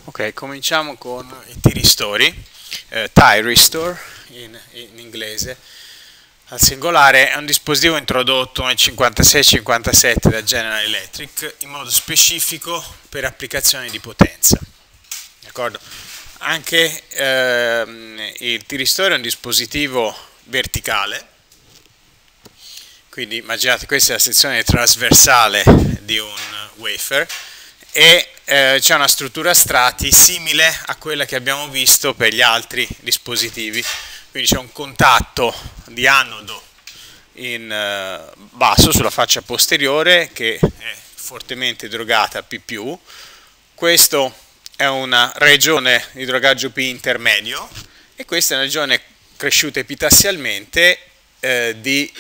Ok, cominciamo con i thyristori, thyristor in inglese. Al singolare è un dispositivo introdotto nel 56-57 da General Electric in modo specifico per applicazioni di potenza. D'accordo? Anche il thyristor è un dispositivo verticale, quindi immaginate questa è la sezione trasversale di un wafer e c'è una struttura a strati simile a quella che abbiamo visto per gli altri dispositivi, quindi c'è un contatto di anodo in basso sulla faccia posteriore che è fortemente idrogata a P+, questo è una regione di idrogaggio P intermedio e questa è una regione cresciuta epitassalmente di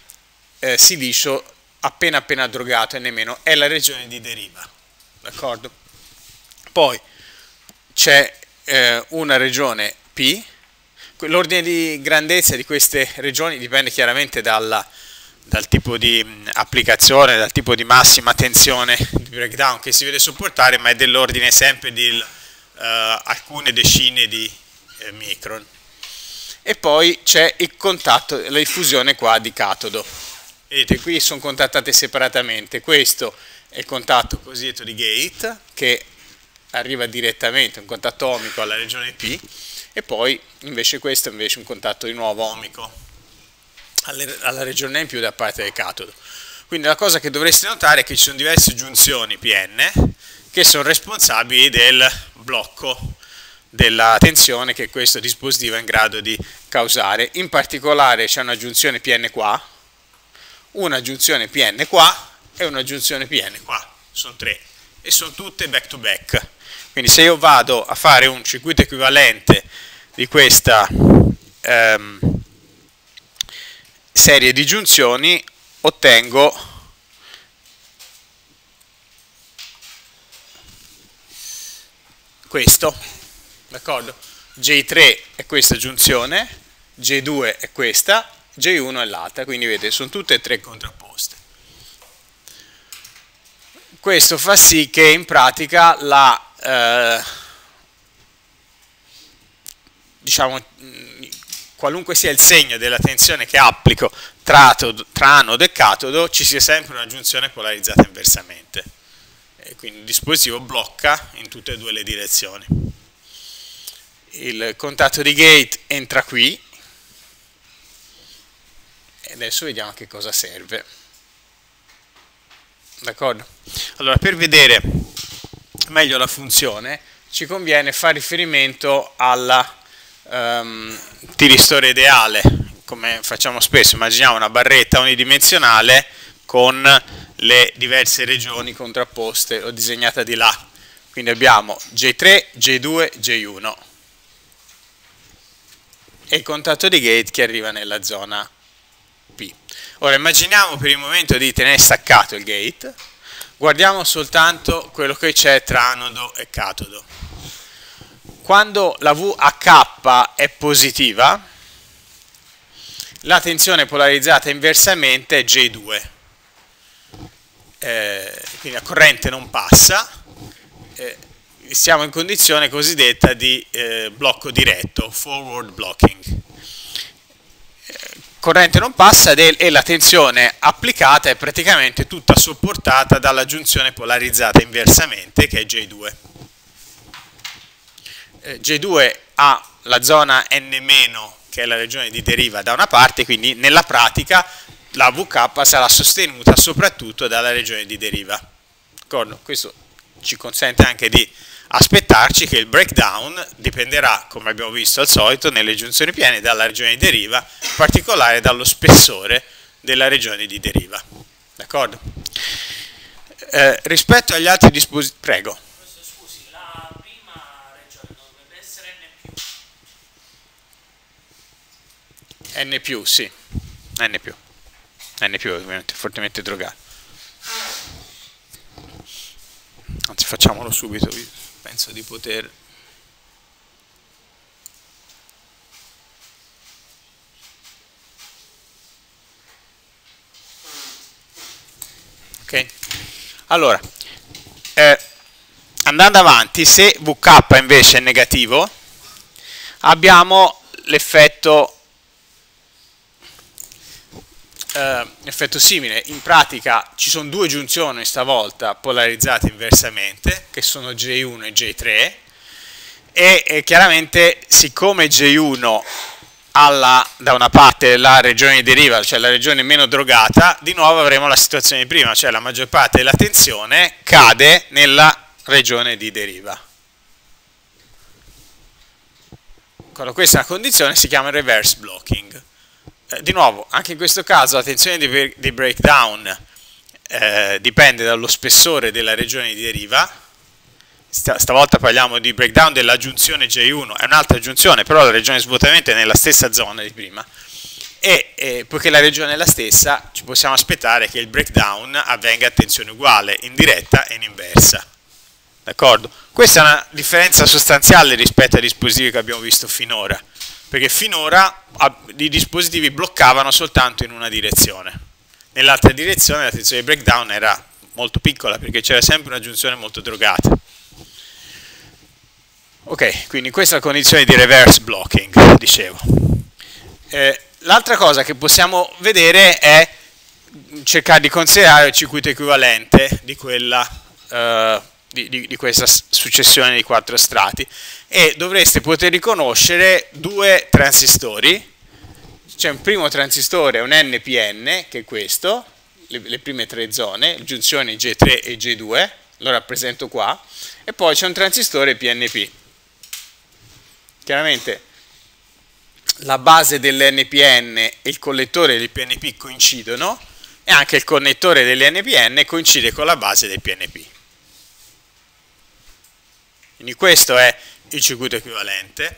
silicio appena drogato e nemmeno, è la regione di deriva, d'accordo? Poi c'è una regione P, l'ordine di grandezza di queste regioni dipende chiaramente dal tipo di applicazione, dal tipo di massima tensione di breakdown che si vede sopportare, ma è dell'ordine sempre di alcune decine di micron. E poi c'è il contatto, la diffusione qua di catodo. Vedete, qui sono contattate separatamente. Questo è il contatto cosiddetto di gate, che arriva direttamente, un contatto omico alla regione P, e poi invece questo è invece un contatto di nuovo omico alla regione in più da parte del catodo. Quindi la cosa che dovreste notare è che ci sono diverse giunzioni PN che sono responsabili del blocco della tensione che questo dispositivo è in grado di causare. In particolare c'è una giunzione PN qua, una giunzione PN qua e una giunzione PN qua, sono tre e sono tutte back to back. Quindi se io vado a fare un circuito equivalente di questa serie di giunzioni ottengo questo, d'accordo? J3 è questa giunzione, J2 è questa, J1 è l'altra, quindi vedete sono tutte e tre contrapposte. Questo fa sì che in pratica diciamo, qualunque sia il segno della tensione che applico tra anodo e catodo, ci sia sempre una giunzione polarizzata inversamente. E quindi il dispositivo blocca in tutte e due le direzioni. Il contatto di gate entra qui e adesso vediamo a che cosa serve. D'accordo? Allora, per vedere meglio la funzione ci conviene fare riferimento alla tiristore ideale, come facciamo spesso. Immaginiamo una barretta unidimensionale con le diverse regioni contrapposte, l'ho disegnata di là, quindi abbiamo J3, J2, J1 e il contatto di gate che arriva nella zona P. Ora immaginiamo per il momento di tenere staccato il gate, guardiamo soltanto quello che c'è tra anodo e catodo. Quando la VH è positiva, la tensione polarizzata inversamente è J2, quindi la corrente non passa, siamo in condizione cosiddetta di blocco diretto, forward blocking. Corrente non passa e la tensione applicata è praticamente tutta sopportata dalla giunzione polarizzata inversamente che è J2. J2 ha la zona N- che è la regione di deriva da una parte, quindi nella pratica la VK sarà sostenuta soprattutto dalla regione di deriva. Questo ci consente anche di aspettarci che il breakdown dipenderà, come abbiamo visto al solito, nelle giunzioni piene dalla regione di deriva, in particolare dallo spessore della regione di deriva. D'accordo? Rispetto agli altri dispositivi... Prego. Scusi, la prima regione dovrebbe essere N+, sì. N+, ovviamente, fortemente drogato. Anzi, facciamolo subito, penso di poter... Ok? Allora, andando avanti, se VK invece è negativo, abbiamo l'effetto simile. In pratica ci sono due giunzioni stavolta polarizzate inversamente, che sono J1 e J3, e chiaramente siccome J1 ha da una parte la regione di deriva, cioè la regione meno drogata, di nuovo avremo la situazione di prima, cioè la maggior parte della tensione cade nella regione di deriva. Quando questa è una condizione si chiama reverse blocking. Di nuovo, anche in questo caso la tensione di breakdown dipende dallo spessore della regione di deriva. Stavolta parliamo di breakdown della giunzione J1, è un'altra giunzione, però la regione di svuotamento è nella stessa zona di prima, e poiché la regione è la stessa, ci possiamo aspettare che il breakdown avvenga a tensione uguale, in diretta e in inversa. D'accordo? Questa è una differenza sostanziale rispetto ai dispositivi che abbiamo visto finora, perché finora i dispositivi bloccavano soltanto in una direzione, nell'altra direzione la tensione di breakdown era molto piccola, perché c'era sempre una giunzione molto drogata. Ok, quindi questa è la condizione di reverse blocking, dicevo. L'altra cosa che possiamo vedere è cercare di considerare il circuito equivalente di questa successione di 4 strati, e dovreste poter riconoscere due transistori. C'è un primo transistore, un NPN, che è questo, le prime 3 zone, giunzioni J3 e J2, lo rappresento qua, e poi c'è un transistore PNP. Chiaramente la base dell'NPN e il collettore del PNP coincidono, e anche il connettore dell'NPN coincide con la base del PNP. Quindi questo è il circuito equivalente,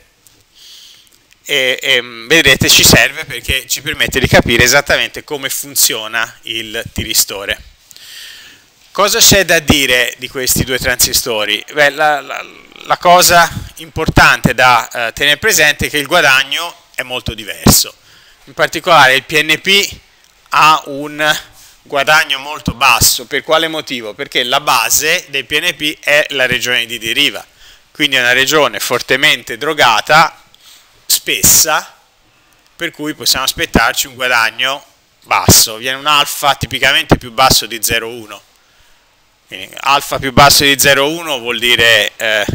e vedrete ci serve perché ci permette di capire esattamente come funziona il tiristore. Cosa c'è da dire di questi due transistori? Beh, la cosa importante da tenere presente è che il guadagno è molto diverso. In particolare il PNP ha un guadagno molto basso. Per quale motivo? Perché la base del PNP è la regione di deriva, quindi è una regione fortemente drogata, spessa, per cui possiamo aspettarci un guadagno basso. Viene un alfa tipicamente più basso di 0,1. Quindi alfa più basso di 0,1 vuol dire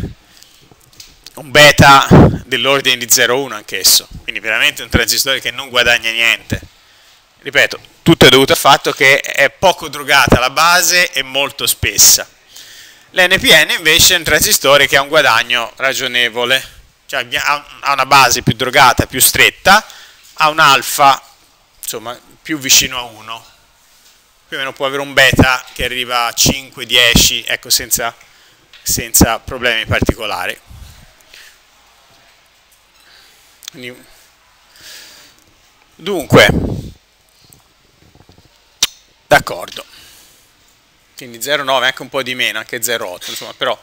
un beta dell'ordine di 0,1 anch'esso, quindi veramente un transistore che non guadagna niente. Ripeto, tutto è dovuto al fatto che è poco drogata la base e molto spessa. L'NPN invece è un transistore che ha un guadagno ragionevole, cioè ha una base più drogata, più stretta, ha un alfa insomma più vicino a 1, più o meno può avere un beta che arriva a 5, 10, ecco, senza problemi particolari. Dunque, d'accordo, quindi 0,9, anche un po' di meno, anche 0,8, insomma, però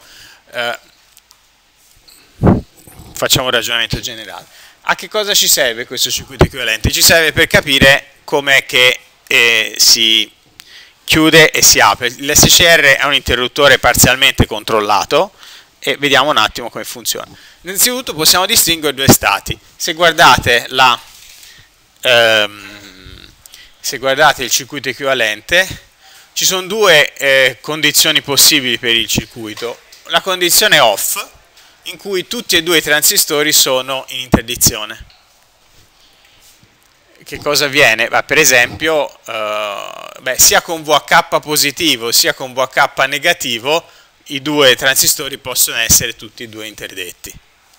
facciamo un ragionamento generale. A che cosa ci serve questo circuito equivalente? Ci serve per capire com'è che si chiude e si apre. L'SCR è un interruttore parzialmente controllato, e vediamo un attimo come funziona. Innanzitutto possiamo distinguere due stati. Se guardate il circuito equivalente, ci sono due condizioni possibili per il circuito. La condizione off, in cui tutti e due i transistori sono in interdizione. Che cosa avviene? Per esempio, sia con VH positivo sia con VH negativo i due transistori possono essere tutti e due interdetti.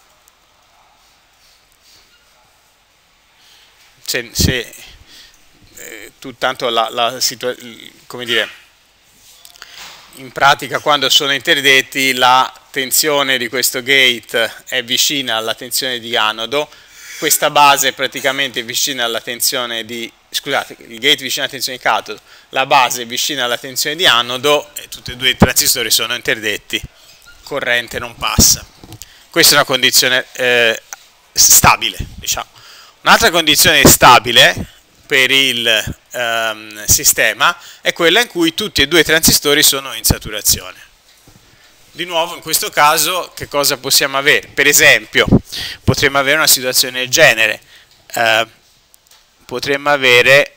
Come dire, in pratica quando sono interdetti la tensione di questo gate è vicina alla tensione di anodo, questa base è praticamente vicina alla tensione di, scusate, il gate vicino alla tensione di catodo, la base è vicina alla tensione di anodo, e tutti e due i transistori sono interdetti, corrente non passa. Questa è una condizione stabile, diciamo. Un'altra condizione stabile per il sistema è quella in cui tutti e due i transistori sono in saturazione. di nuovo in questo caso che cosa possiamo avere? Per esempio potremmo avere una situazione del genere, potremmo avere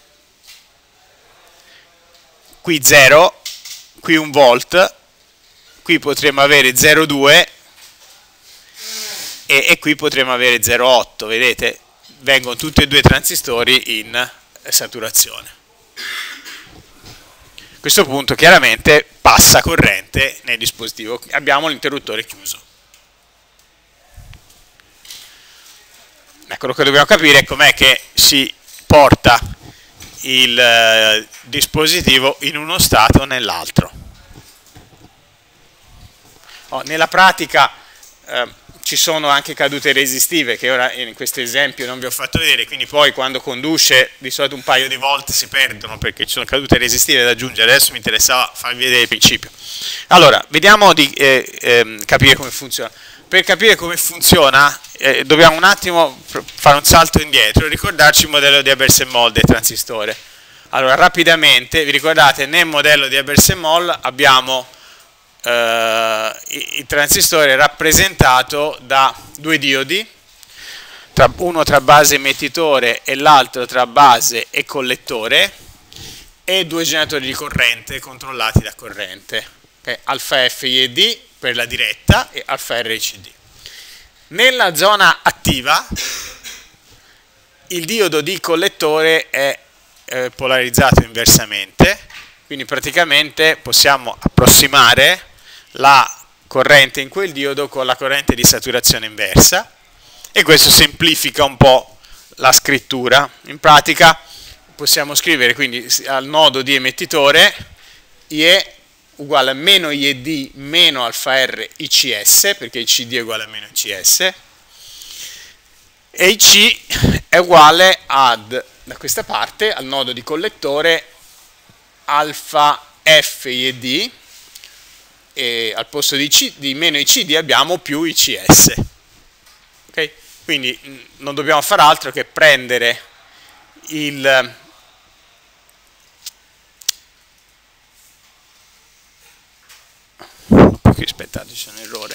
qui 0, qui 1 volt, qui potremmo avere 0,2 e qui potremmo avere 0,8, vedete? Vengono tutti e due i transistori in saturazione. A questo punto chiaramente passa corrente nel dispositivo, abbiamo l'interruttore chiuso. Ecco, quello che dobbiamo capire è com'è che si porta il dispositivo in uno stato o nell'altro. Nella pratica ci sono anche cadute resistive che ora in questo esempio non vi ho fatto vedere, quindi poi quando conduce di solito un paio di volte si perdono perché ci sono cadute resistive da aggiungere. Adesso mi interessava farvi vedere il principio. Allora, vediamo di capire come funziona. Per capire come funziona dobbiamo un attimo fare un salto indietro e ricordarci il modello di Haber-Semol del transistore. Allora, rapidamente, vi ricordate, nel modello di Haber-Semol abbiamo il transistore rappresentato da due diodi, uno tra base emettitore e l'altro tra base e collettore, e due generatori di corrente controllati da corrente, okay? Alfa F IED per la diretta e alfa R ICD. Nella zona attiva il diodo di collettore è polarizzato inversamente, quindi praticamente possiamo approssimare la corrente in quel diodo con la corrente di saturazione inversa, e questo semplifica un po' la scrittura. In pratica possiamo scrivere quindi al nodo di emettitore IE uguale a meno IED meno alfa R ICS, perché ICD è uguale a meno ICS, e IC è uguale ad, da questa parte, al nodo di collettore alfa F IED, e al posto di meno ICD abbiamo più ICS. Okay? Quindi non dobbiamo fare altro che prendere il qui, aspettate, c'è un errore.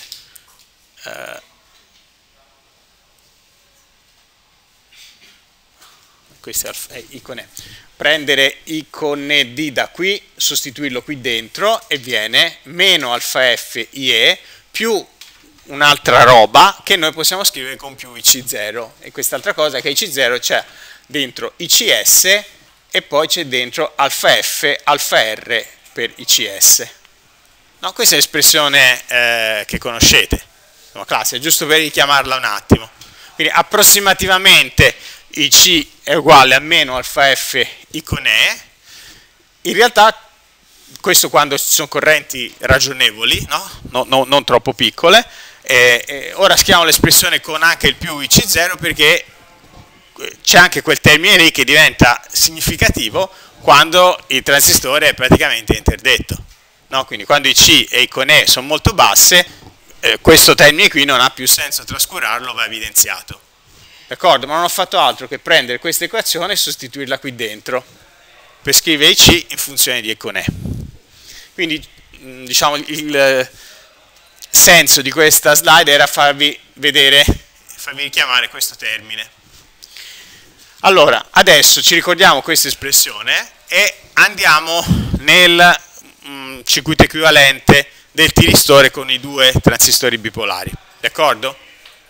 Questo è icone. Prendere icone D da qui, sostituirlo qui dentro e viene meno alfa F IE più un'altra roba che noi possiamo scrivere con più IC0, e quest'altra cosa è che IC0 c'è dentro ICS e poi c'è dentro alfa F alfa R per ICS. No, questa è l'espressione che conoscete, insomma, classica, giusto per richiamarla un attimo. Quindi approssimativamente IC è uguale a meno alfa F I con E. In realtà questo quando ci sono correnti ragionevoli, no? Non troppo piccole. Ora scriviamo l'espressione con anche il più IC0 perché c'è anche quel termine lì che diventa significativo quando il transistore è praticamente interdetto. No? Quindi quando IC e I con E sono molto basse, questo termine qui non ha più senso trascurarlo, va evidenziato. D'accordo? Ma non ho fatto altro che prendere questa equazione e sostituirla qui dentro per scrivere IC in funzione di E con E. Quindi diciamo il senso di questa slide era farvi vedere, farvi richiamare questo termine. Allora, adesso ci ricordiamo questa espressione e andiamo nel circuito equivalente del tiristore con i due transistori bipolari. D'accordo?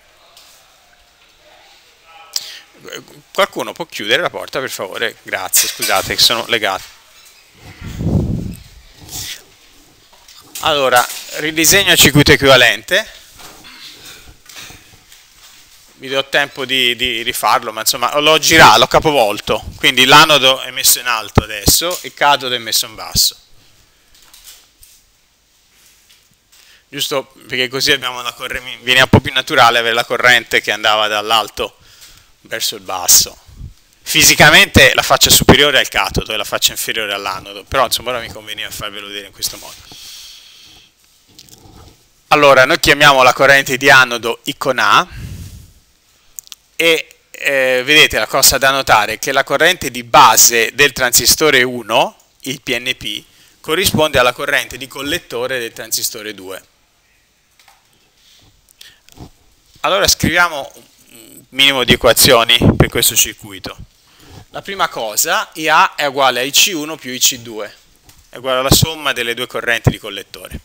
Qualcuno può chiudere la porta per favore? Grazie, scusate che sono legato. Allora, ridisegno il circuito equivalente. Vi do tempo di rifarlo, ma insomma l'ho girato, l'ho capovolto. Quindi l'anodo è messo in alto adesso, il catodo è messo in basso. Giusto perché così abbiamo una corrente, viene un po' più naturale avere la corrente che andava dall'alto verso il basso. Fisicamente la faccia superiore al catodo e la faccia inferiore all'anodo, però insomma ora mi conveniva farvelo vedere in questo modo. Allora, noi chiamiamo la corrente di anodo I con A e vedete la cosa da notare è che la corrente di base del transistore 1, il PNP, corrisponde alla corrente di collettore del transistore 2. Allora scriviamo un minimo di equazioni per questo circuito. La prima cosa, IA è uguale a IC1 più IC2, è uguale alla somma delle due correnti di collettore.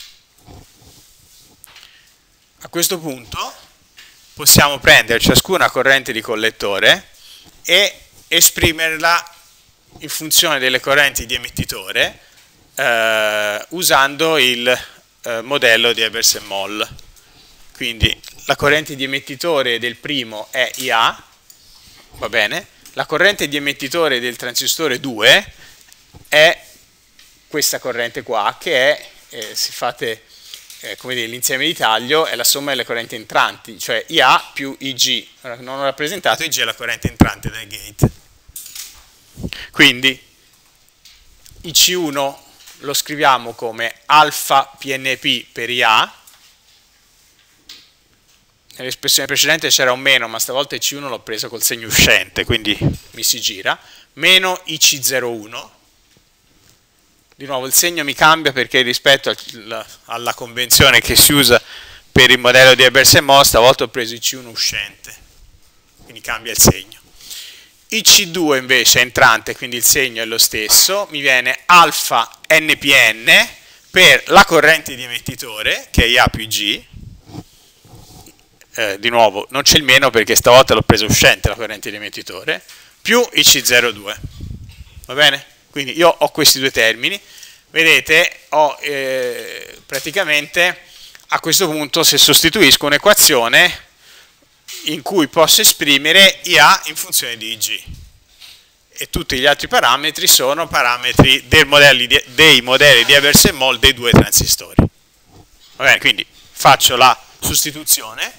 A questo punto possiamo prendere ciascuna corrente di collettore e esprimerla in funzione delle correnti di emettitore usando il modello di Ebers-Moll. Quindi la corrente di emettitore del primo è IA, va bene? La corrente di emettitore del transistore 2 è questa corrente qua, che è, se fate come dire, l'insieme di taglio, è la somma delle correnti entranti, cioè IA più IG. Ora, non ho rappresentato, IG è la corrente entrante del gate. Quindi IC1 lo scriviamo come alfa PNP per IA. Nell'espressione precedente c'era un meno, ma stavolta IC1 l'ho preso col segno uscente, quindi mi si gira, meno IC01. Di nuovo il segno mi cambia perché rispetto alla convenzione che si usa per il modello di Ebers-Moll, stavolta ho preso IC1 uscente, quindi cambia il segno. IC2 invece è entrante, quindi il segno è lo stesso, mi viene alfa NPN per la corrente di emettitore, che è IA più G. Di nuovo non c'è il meno perché stavolta l'ho preso uscente la corrente di emettitore, più IC02. Va bene? Quindi io ho questi due termini, vedete, ho praticamente a questo punto, se sostituisco un'equazione in cui posso esprimere IA in funzione di IG, e tutti gli altri parametri sono parametri dei modelli di Ebers-Moll dei due transistori. Va bene? Quindi faccio la sostituzione,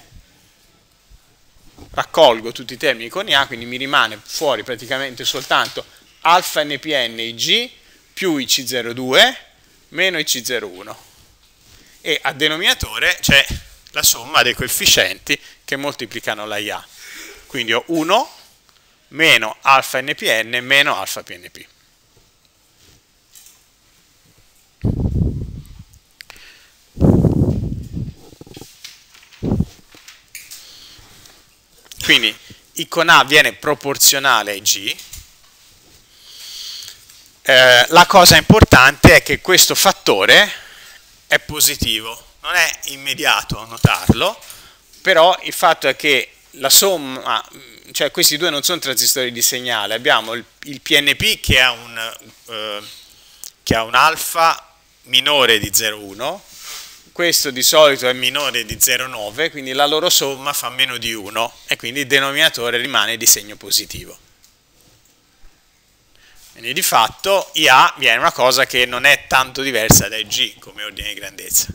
raccolgo tutti i termini con IA, quindi mi rimane fuori praticamente soltanto alfa NPN IG più IC02 meno IC01, e a denominatore c'è la somma dei coefficienti che moltiplicano la IA. Quindi ho 1 meno alfa NPN meno alfa PNP. Quindi I con A viene proporzionale a G. La cosa importante è che questo fattore è positivo, non è immediato notarlo, però il fatto è che la somma, cioè questi due non sono transistori di segnale, abbiamo il PNP che ha un alfa minore di 0,1, questo di solito è minore di 0,9, quindi la loro somma fa meno di 1 e quindi il denominatore rimane di segno positivo. Quindi di fatto IA viene una cosa che non è tanto diversa da IG come ordine di grandezza.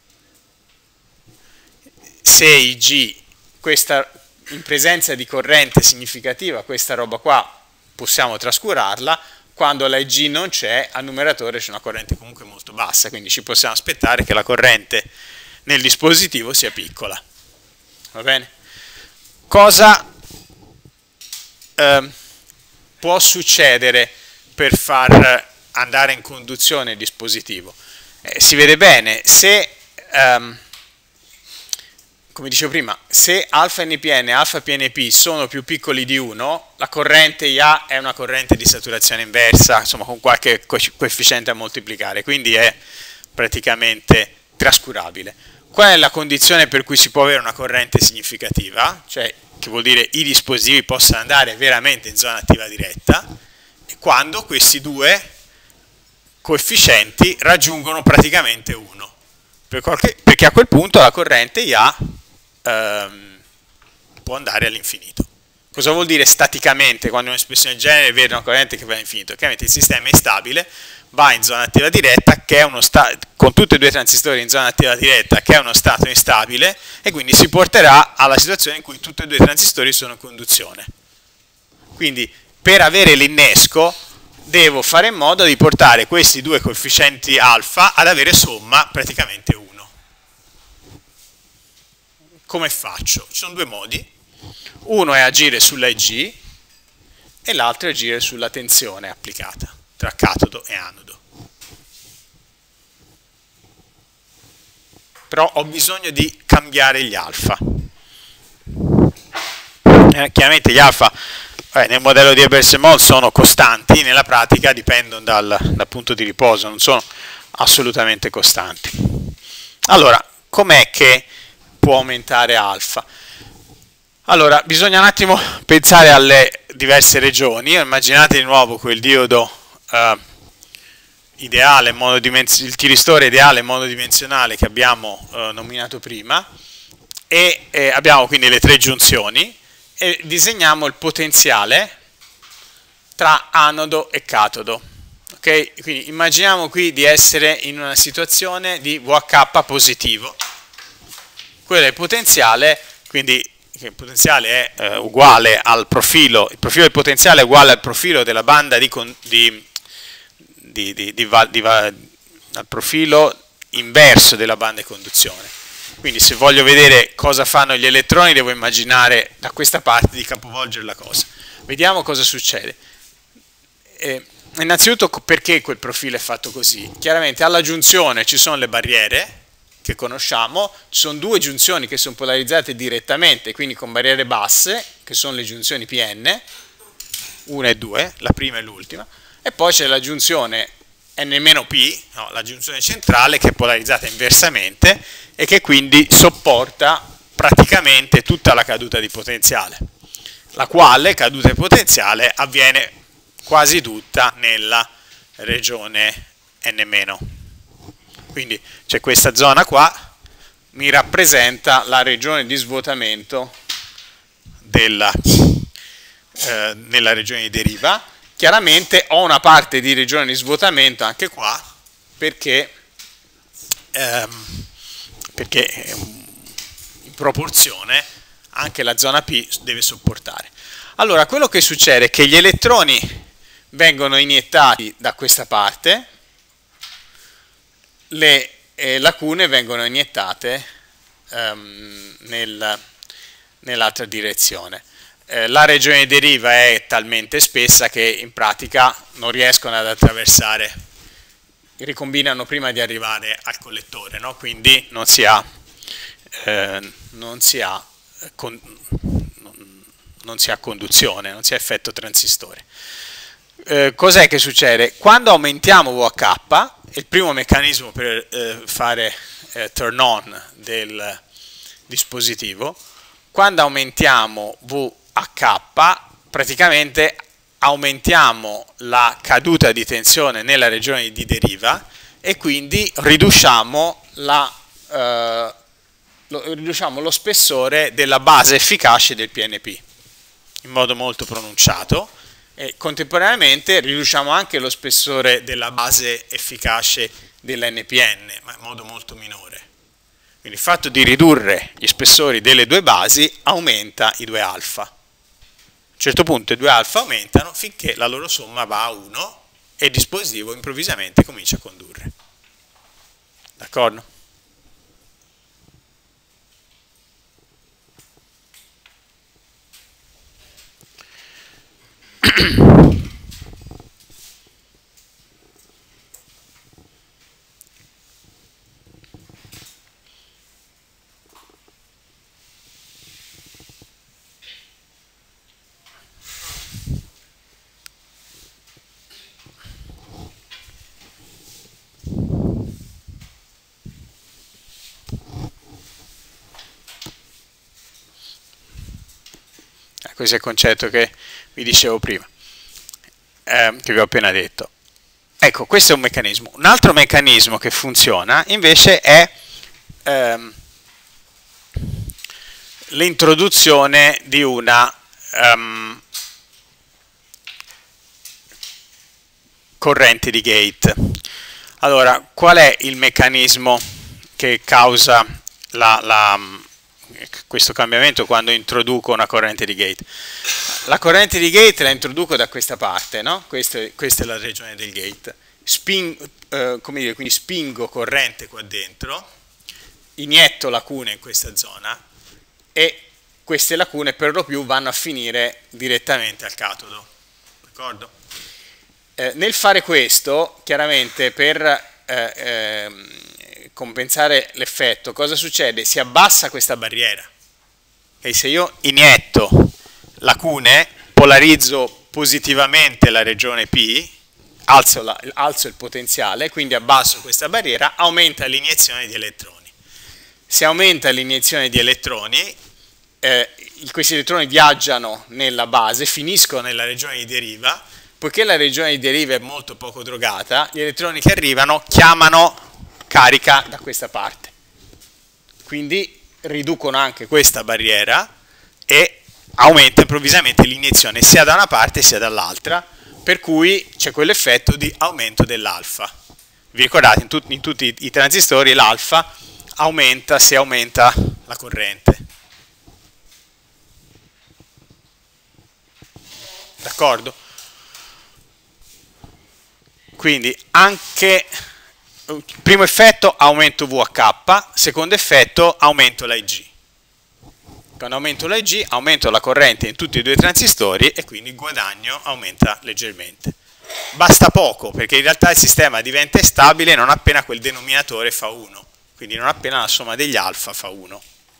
Se IG, questa, in presenza di corrente significativa, questa roba qua possiamo trascurarla, quando la IG non c'è, al numeratore c'è una corrente comunque molto bassa, quindi ci possiamo aspettare che la corrente nel dispositivo sia piccola. Va bene? Cosa può succedere per far andare in conduzione il dispositivo? Si vede bene, se come dicevo prima, se alfa NPN e alfa PNP sono più piccoli di 1, la corrente IA è una corrente di saturazione inversa, insomma con qualche coefficiente a moltiplicare, quindi è praticamente trascurabile. Qual è la condizione per cui si può avere una corrente significativa? Cioè, che vuol dire i dispositivi possano andare veramente in zona attiva diretta, e quando questi due coefficienti raggiungono praticamente 1, perché a quel punto la corrente IA può andare all'infinito. Cosa vuol dire staticamente quando un'espressione del genere vede una corrente che va all'infinito? Chiaramente il sistema è instabile, va in zona attiva diretta, che è uno con tutti e due i transistori in zona attiva diretta, che è uno stato instabile, e quindi si porterà alla situazione in cui tutti e due i transistori sono in conduzione. Quindi per avere l'innesco devo fare in modo di portare questi due coefficienti alfa ad avere somma praticamente 1. Come faccio? Ci sono due modi. Uno è agire sulla IG e l'altro è agire sulla tensione applicata tra catodo e anodo. però ho bisogno di cambiare gli alfa. Chiaramente gli alfa nel modello di Ebers-Moll sono costanti, nella pratica dipendono dal punto di riposo, non sono assolutamente costanti. Allora, com'è che può aumentare alfa? Allora, bisogna un attimo pensare alle diverse regioni. Immaginate di nuovo quel diodo ideale, il tiristore ideale monodimensionale che abbiamo nominato prima, e abbiamo quindi le tre giunzioni e disegniamo il potenziale tra anodo e catodo. Okay? Quindi immaginiamo qui di essere in una situazione di VH positivo. Quello è il potenziale, quindi il potenziale è uguale al profilo, il profilo del potenziale è uguale al profilo della banda al profilo inverso della banda di conduzione. Quindi se voglio vedere cosa fanno gli elettroni devo immaginare da questa parte di capovolgere la cosa. Vediamo cosa succede. Innanzitutto perché quel profilo è fatto così? Chiaramente alla giunzione ci sono le barriere che conosciamo, ci sono due giunzioni che sono polarizzate direttamente, quindi con barriere basse, che sono le giunzioni PN, 1 e 2, la prima e l'ultima, e poi c'è la giunzione N-P, no, la giunzione centrale, che è polarizzata inversamente e che quindi sopporta praticamente tutta la caduta di potenziale, la quale caduta di potenziale avviene quasi tutta nella regione N-. Quindi c'è questa zona qua, mi rappresenta la regione di svuotamento nella regione di deriva. Chiaramente ho una parte di regione di svuotamento anche qua, perché in proporzione anche la zona P deve sopportare. Allora, quello che succede è che gli elettroni vengono iniettati da questa parte, le lacune vengono iniettate nell'altra direzione. La regione di deriva è talmente spessa che in pratica non riescono ad attraversare, ricombinano prima di arrivare al collettore, no? Quindi non si ha conduzione, non si ha effetto transistore. Cos'è che succede? Quando aumentiamo VH, il primo meccanismo per fare turn on del dispositivo, quando aumentiamo VH praticamente aumentiamo la caduta di tensione nella regione di deriva e quindi riduciamo lo spessore della base efficace del PNP in modo molto pronunciato, e contemporaneamente riduciamo anche lo spessore della base efficace dell'NPN, ma in modo molto minore. Quindi il fatto di ridurre gli spessori delle due basi aumenta i 2 alfa. A un certo punto i 2 alfa aumentano finché la loro somma va a 1 e il dispositivo improvvisamente comincia a condurre. D'accordo? Questo è il concetto che vi dicevo prima, che vi ho appena detto. Ecco, questo è un meccanismo. Un altro meccanismo che funziona invece è l'introduzione di una corrente di gate. Allora, qual è il meccanismo che causa questo cambiamento quando introduco una corrente di gate? La corrente di gate la introduco da questa parte, no? Questa è la regione del gate. Quindi spingo corrente qua dentro, inietto lacune in questa zona e queste lacune per lo più vanno a finire direttamente al catodo. D'accordo? Nel fare questo, chiaramente per compensare l'effetto, cosa succede? Si abbassa questa barriera. E se io inietto lacune, polarizzo positivamente la regione P, alzo il potenziale, quindi abbasso questa barriera, aumenta l'iniezione di elettroni. Se aumenta l'iniezione di elettroni, questi elettroni viaggiano nella base, finiscono nella regione di deriva, poiché la regione di deriva è molto poco drogata, gli elettroni che arrivano chiamano carica da questa parte. Quindi riducono anche questa barriera e aumenta improvvisamente l'iniezione sia da una parte sia dall'altra, per cui c'è quell'effetto di aumento dell'alfa. Vi ricordate, in tutti i transistori l'alfa aumenta se aumenta la corrente. D'accordo? Quindi anche primo effetto aumento VH, secondo effetto aumento la Ig. Quando aumento la Ig aumento la corrente in tutti e due i transistori e quindi il guadagno aumenta leggermente. Basta poco perché in realtà il sistema diventa stabile non appena quel denominatore fa 1, quindi non appena la somma degli alfa fa 1.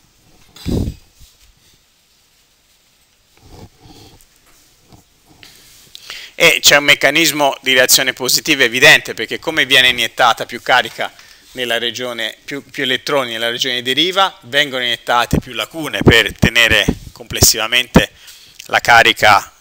E c'è un meccanismo di reazione positiva evidente perché come viene iniettata più carica nella regione, più elettroni nella regione di deriva, vengono iniettate più lacune per tenere complessivamente la carica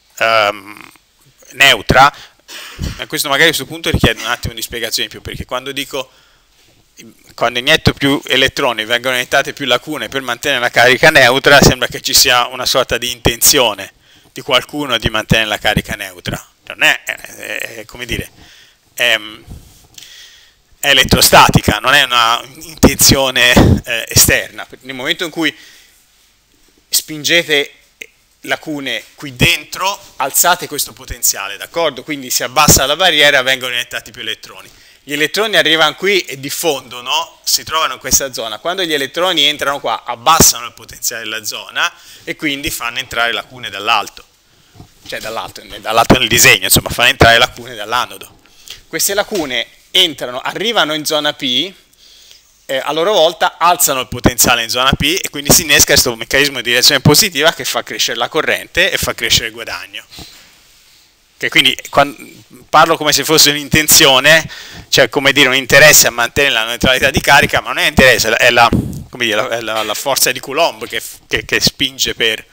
neutra. Questo magari a questo punto richiede un attimo di spiegazione in più, perché quando dico quando inietto più elettroni vengono iniettate più lacune per mantenere la carica neutra, sembra che ci sia una sorta di intenzione di qualcuno di mantenere la carica neutra. Non è come dire, è elettrostatica, non è una intenzione esterna. Nel momento in cui spingete lacune qui dentro, alzate questo potenziale, d'accordo? Quindi si abbassa la barriera, vengono iniettati più elettroni. Gli elettroni arrivano qui e diffondono, si trovano in questa zona. Quando gli elettroni entrano qua, abbassano il potenziale della zona e quindi fanno entrare lacune dall'alto. Cioè dall'alto nel disegno, insomma, fanno entrare lacune dall'anodo. Queste lacune entrano, arrivano in zona P, a loro volta alzano il potenziale in zona P e quindi si innesca questo meccanismo di reazione positiva che fa crescere la corrente e fa crescere il guadagno. Che quindi quando parlo come se fosse un'intenzione, cioè come dire un interesse a mantenere la neutralità di carica, ma non è interesse, è la forza di Coulomb che spinge per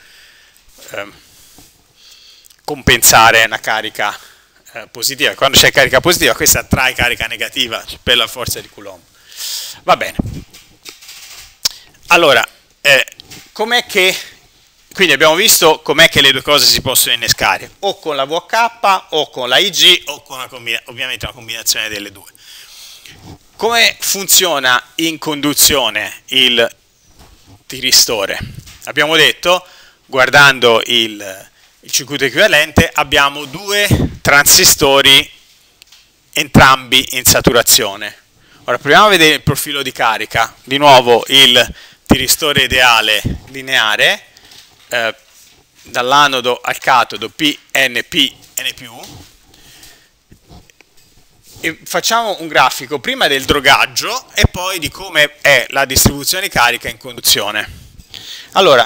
compensare una carica positiva. Quando c'è carica positiva questa attrae carica negativa per la forza di Coulomb. Va bene. Allora, com'è che, quindi abbiamo visto com'è che le due cose si possono innescare, o con la VH o con la Ig o con ovviamente una combinazione delle due. Come funziona in conduzione il tiristore? Abbiamo detto, guardando il circuito equivalente, abbiamo due transistori entrambi in saturazione. Ora proviamo a vedere il profilo di carica. Di nuovo il tiristore ideale lineare, dall'anodo al catodo PNP N+, e facciamo un grafico prima del drogaggio e poi di come è la distribuzione di carica in conduzione. Allora,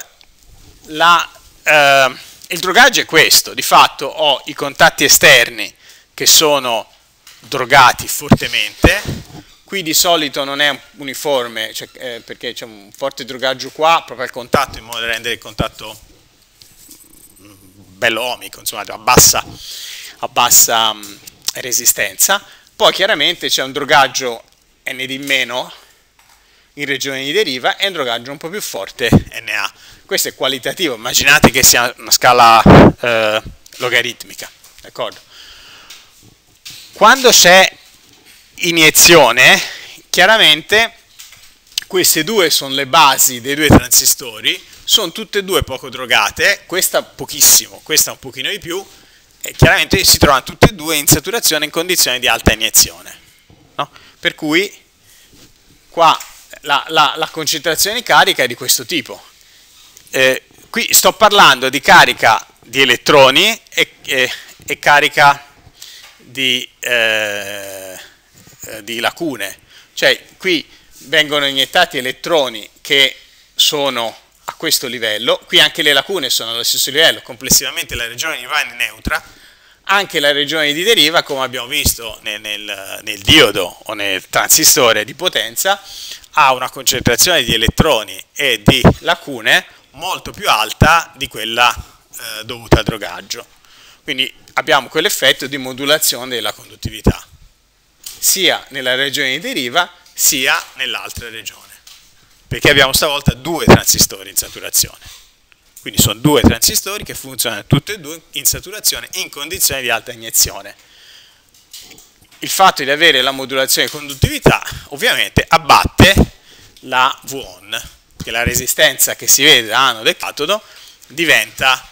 il drogaggio è questo, di fatto ho i contatti esterni che sono drogati fortemente. Qui di solito non è uniforme, cioè, perché c'è un forte drogaggio qua, proprio al contatto, in modo da rendere il contatto bello omico, insomma, a bassa resistenza. Poi chiaramente c'è un drogaggio Nd- in regione di deriva e un drogaggio un po' più forte Na. Questo è qualitativo, immaginate che sia una scala logaritmica, d'accordo? Quando c'è iniezione, chiaramente queste due sono le basi dei due transistori, sono tutte e due poco drogate, questa pochissimo, questa un pochino di più, e chiaramente si trovano tutte e due in saturazione in condizioni di alta iniezione, no? Per cui qua la concentrazione di carica è di questo tipo. Qui sto parlando di carica di elettroni e carica di lacune. cioè qui vengono iniettati elettroni che sono a questo livello, qui anche le lacune sono allo stesso livello, complessivamente la regione di Wien è neutra, anche la regione di deriva, come abbiamo visto nel diodo o nel transistore di potenza, ha una concentrazione di elettroni e di lacune molto più alta di quella dovuta al drogaggio. Quindi abbiamo quell'effetto di modulazione della conduttività, sia nella regione di deriva sia nell'altra regione, perché abbiamo stavolta due transistori in saturazione. Quindi sono due transistori che funzionano tutti e due in saturazione in condizioni di alta iniezione. Il fatto di avere la modulazione di conduttività ovviamente abbatte la V-on, che la resistenza che si vede da anodo e catodo diventa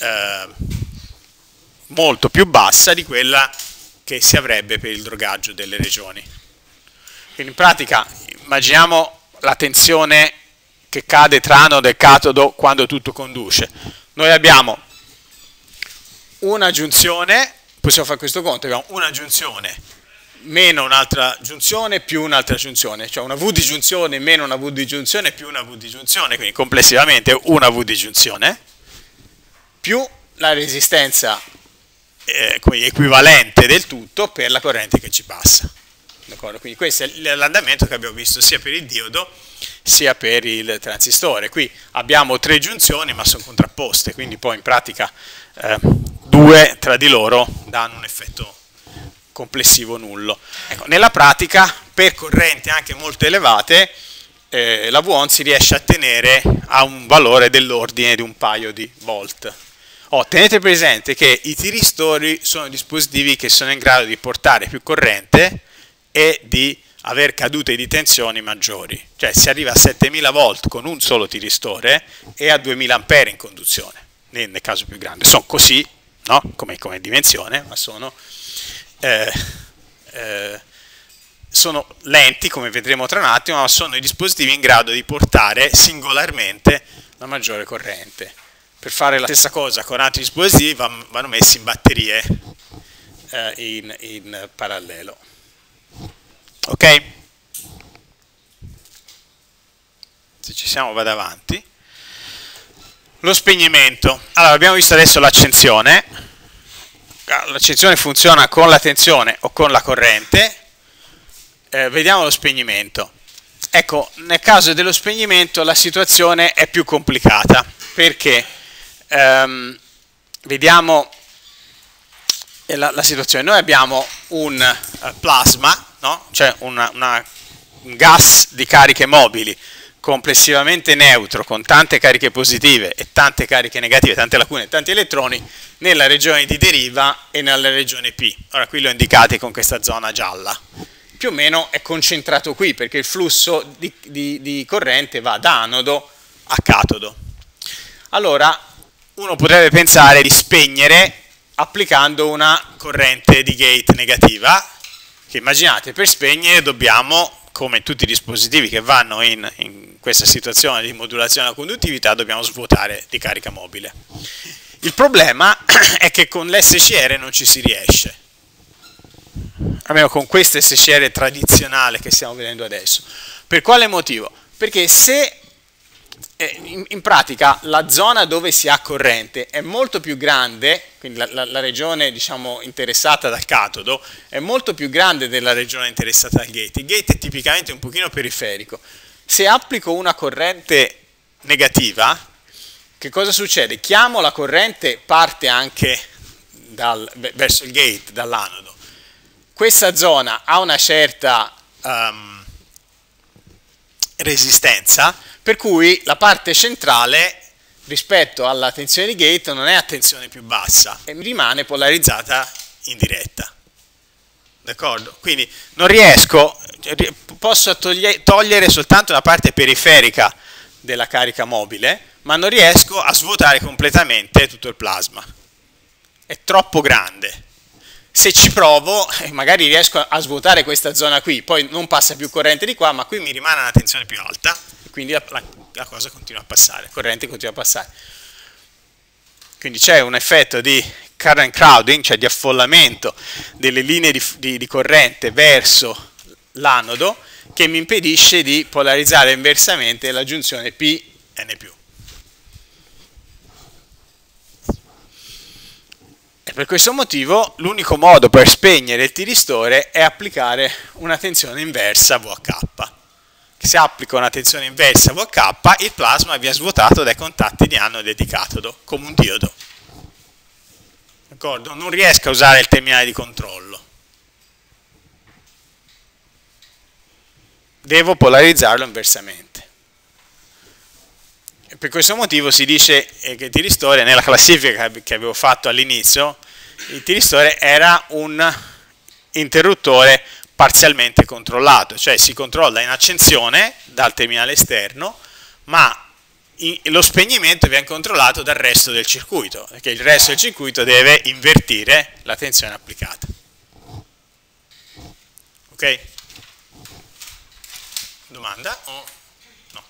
molto più bassa di quella che si avrebbe per il drogaggio delle regioni. Quindi in pratica immaginiamo la tensione che cade tra anodo e catodo quando tutto conduce. Noi abbiamo una giunzione, possiamo fare questo conto, abbiamo una giunzione meno un'altra giunzione più un'altra giunzione, cioè una V di giunzione meno una V di giunzione più una V di giunzione, quindi complessivamente una V di giunzione, più la resistenza equivalente del tutto per la corrente che ci passa. Quindi questo è l'andamento che abbiamo visto sia per il diodo sia per il transistore. Qui abbiamo tre giunzioni ma sono contrapposte, quindi poi in pratica due tra di loro danno un effetto complessivo nullo. Ecco, nella pratica per correnti anche molto elevate la V-on si riesce a tenere a un valore dell'ordine di un paio di volt. Tenete presente che i tiristori sono dispositivi che sono in grado di portare più corrente e di avere cadute di tensioni maggiori, cioè si arriva a 7000 volt con un solo tiristore e a 2000 ampere in conduzione, nel caso più grande. Sono così, no? come dimensione, ma sono lenti, come vedremo tra un attimo, ma sono i dispositivi in grado di portare singolarmente la maggiore corrente. Per fare la stessa cosa con altri dispositivi vanno messi in batterie in parallelo. Ok? Se ci siamo vado avanti. Lo spegnimento. Allora, abbiamo visto adesso l'accensione. L'accensione funziona con la tensione o con la corrente. Vediamo lo spegnimento. Ecco, nel caso dello spegnimento la situazione è più complicata, perché vediamo la situazione. Noi abbiamo un plasma, no? Cioè un gas di cariche mobili complessivamente neutro, con tante cariche positive e tante cariche negative, tante lacune e tanti elettroni, nella regione di deriva e nella regione P. Ora qui l'ho indicati con questa zona gialla. Più o meno è concentrato qui, perché il flusso di corrente va da anodo a catodo. Allora, uno potrebbe pensare di spegnere applicando una corrente di gate negativa, che immaginate, per spegnere dobbiamo, come tutti i dispositivi che vanno in questa situazione di modulazione della conduttività, dobbiamo svuotare di carica mobile. Il problema è che con l'SCR non ci si riesce, almeno con questo SCR tradizionale che stiamo vedendo adesso. Per quale motivo? Perché se in pratica la zona dove si ha corrente è molto più grande, quindi la regione, diciamo, interessata dal catodo è molto più grande della regione interessata dal gate. Il gate è tipicamente un pochino periferico. Se applico una corrente negativa, che cosa succede? Chiamo la corrente, parte anche verso il gate, dall'anodo. Questa zona ha una certa resistenza, per cui la parte centrale rispetto alla tensione di gate non è a tensione più bassa e rimane polarizzata in diretta. D'accordo? Quindi non riesco, posso togliere soltanto la parte periferica della carica mobile, ma non riesco a svuotare completamente tutto il plasma. È troppo grande. Se ci provo, magari riesco a svuotare questa zona qui, poi non passa più corrente di qua, ma qui mi rimane una tensione più alta, quindi la cosa continua a passare, la corrente continua a passare. Quindi c'è un effetto di current crowding, cioè di affollamento delle linee di corrente verso l'anodo, che mi impedisce di polarizzare inversamente la giunzione P-N+. E per questo motivo l'unico modo per spegnere il tiristore è applicare una tensione inversa VH. Se applico una tensione inversa VH, il plasma viene svuotato dai contatti di anodo e di catodo, come un diodo. D'accordo? Non riesco a usare il terminale di controllo. Devo polarizzarlo inversamente. E per questo motivo si dice che il tiristore, nella classifica che avevo fatto all'inizio, il tiristore era un interruttore parzialmente controllato, cioè si controlla in accensione dal terminale esterno, ma lo spegnimento viene controllato dal resto del circuito, perché il resto del circuito deve invertire la tensione applicata. Ok? Domanda? O no?